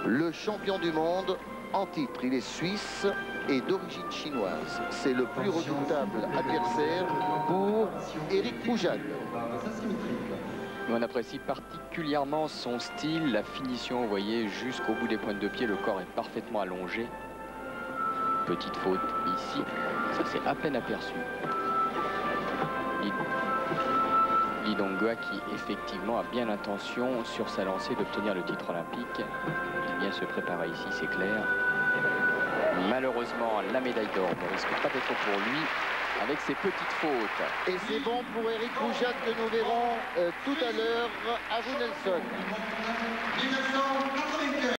Le champion du monde en titre, il est suisse et d'origine chinoise. C'est le plus redoutable adversaire pour Éric Poujade. On apprécie particulièrement son style, la finition, vous voyez, jusqu'au bout des pointes de pied, le corps est parfaitement allongé. Petite faute ici, ça c'est à peine aperçu. Li Donghua qui effectivement a bien l'intention sur sa lancée d'obtenir le titre olympique. Il vient se préparer ici, c'est clair. Malheureusement, la médaille d'or ne risque pas d'être pour lui avec ses petites fautes. Et c'est bon pour Éric Poujade que nous verrons tout à l'heure à vous, Nelson.